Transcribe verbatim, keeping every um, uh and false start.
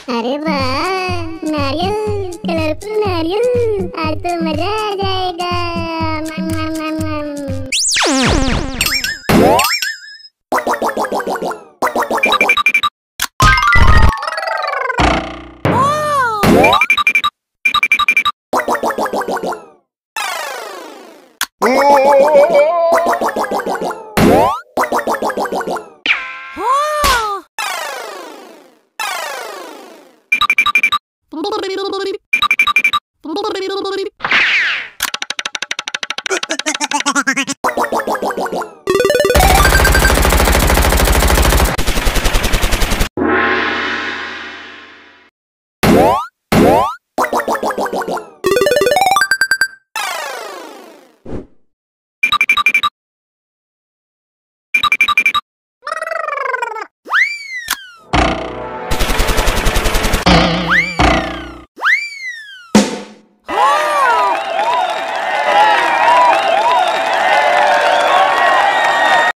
अरे वाह, नारियल, कलरफुल नारियल, आज तो मजा आ जाएगा। मम, मम, मम, मम। Oh!